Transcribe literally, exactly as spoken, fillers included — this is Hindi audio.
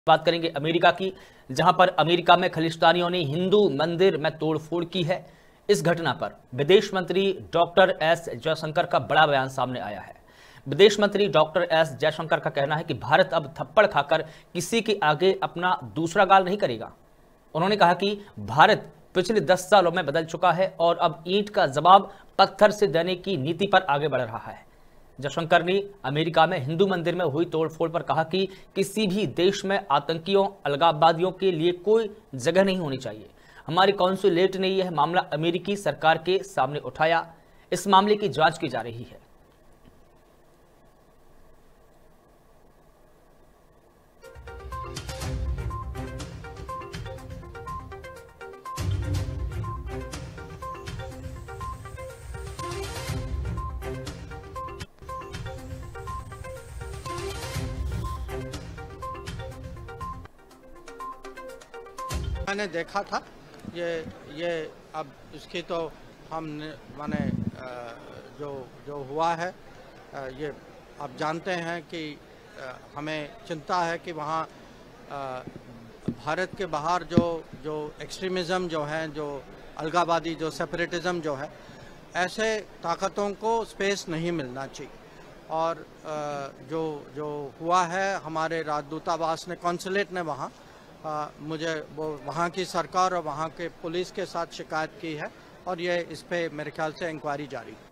बात करेंगे अमेरिका की, जहां पर अमेरिका में खलिस्तानियों ने हिंदू मंदिर में तोड़फोड़ की है। इस घटना पर विदेश मंत्री डॉक्टर एस जयशंकर का बड़ा बयान सामने आया है। विदेश मंत्री डॉक्टर एस जयशंकर का कहना है कि भारत अब थप्पड़ खाकर किसी के आगे अपना दूसरा गाल नहीं करेगा। उन्होंने कहा कि भारत पिछले दस सालों में बदल चुका है और अब ईंट का जवाब पत्थर से देने की नीति पर आगे बढ़ रहा है। जयशंकर ने अमेरिका में हिंदू मंदिर में हुई तोड़फोड़ पर कहा कि किसी भी देश में आतंकियों, अलगाववादियों के लिए कोई जगह नहीं होनी चाहिए। हमारी कॉन्सुलेट ने यह मामला अमेरिकी सरकार के सामने उठाया। इस मामले की जांच की जा रही है। मैंने देखा था ये ये अब इसकी तो हम माने जो जो हुआ है ये आप जानते हैं कि हमें चिंता है कि वहाँ भारत के बाहर जो जो एक्सट्रीमिज़म जो है, जो अलगाववादी, जो सेपरेटिज़म जो है, ऐसे ताकतों को स्पेस नहीं मिलना चाहिए। और जो जो हुआ है, हमारे राजदूतावास ने, कॉन्सुलेट ने वहाँ आ, मुझे वो वहाँ की सरकार और वहाँ के पुलिस के साथ शिकायत की है और ये इस पे मेरे ख्याल से इंक्वायरी जारी है।